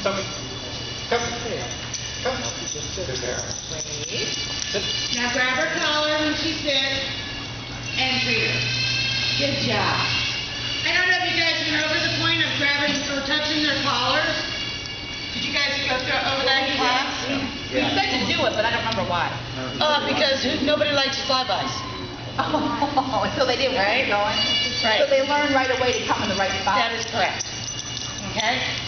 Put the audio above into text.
Sophie, come. Come. Just sit there. Wait. Sit. Now grab her collar when she sits and treat her. Good job. I don't know if you guys went over the point of grabbing or touching their collars. Did you guys go over that in class? We said to do it, but I don't remember why. Because nobody likes flybys. Oh, so they didn't Right? keep going? Right. So they learned right away to come in the right spot? That is correct. Okay?